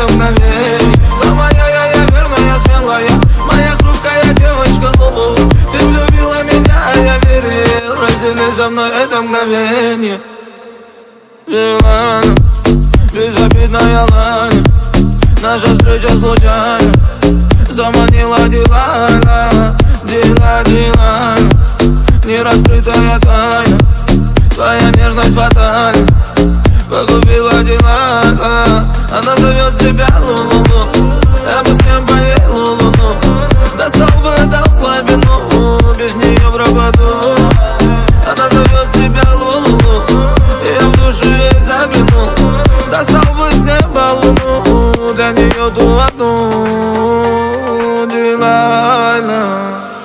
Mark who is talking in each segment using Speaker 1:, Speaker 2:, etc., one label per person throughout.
Speaker 1: это мгновенье. Самая я верная, смелая, моя хрупкая девочка Лулу. Ты влюбила меня, я верил, раздели со мной это мгновенье. Дилана, безобидная Ланя, наша встреча случайна заманила Дилана, Дилана, нераскрытая тайна, твоя нежность фатальна, погубила Дилана. Она зовет себя Лулу, я бы с ним поел луну, достал бы, дал слабину, без нее в работу. Она зовет себя Лулу, я в душу ей заглянул, достал бы с неба луну, для нее ту одну. Дилана,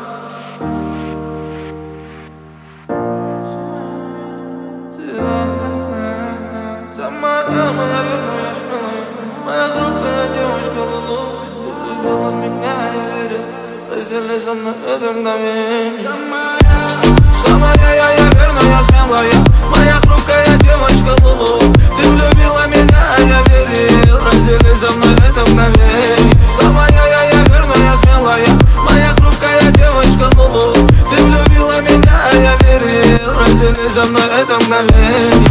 Speaker 1: самая моя верная, смелая, моя хрупкая девочка Лулу. Ты любила меня, я верил, раздели со мной это мгновенье. Самая я верная, смелая, моя хрупкая девочка Лулу. Ты влюбила меня, я верил, раздели со мной это мгновенье. Самая я верная, смелая, моя хрупкая девочка Лулу. Ты влюбила меня, я верил, раздели со мной это мгновенье.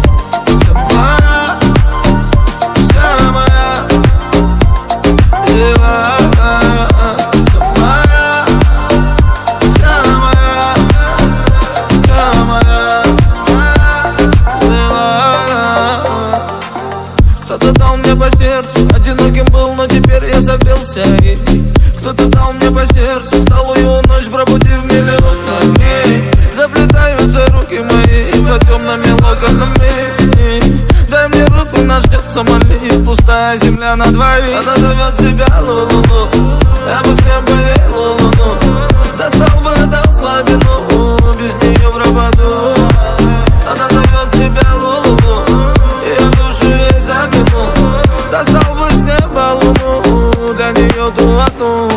Speaker 1: Кто-то дал мне по сердцу, одиноким был, но теперь я согрелся ей. Кто-то дал мне по сердцу, вторую ночь пробудив миллион огней. Заплетаются руки мои под темными локонами. Дай мне руку, нас ждет самолет, пустая земля на двоих. Она зовет себя Лулу, я бы с ним поел луну, достал бы, дал слабину, без нее в работу. Она зовет себя Лулу, я в душу ей заглянул, достал бы с неба луну, для нее ту одну.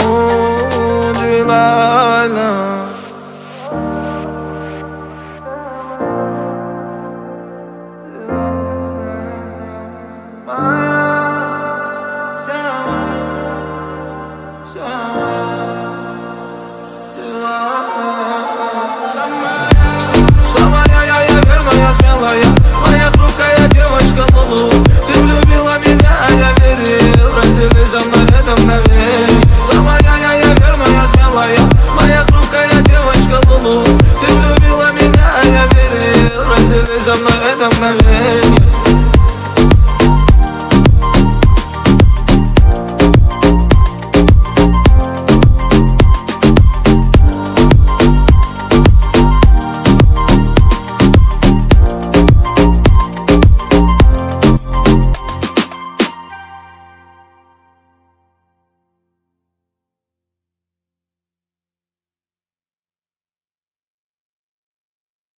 Speaker 1: Дилана, самая я верная, смелая, моя хрупкая девочка Лулу.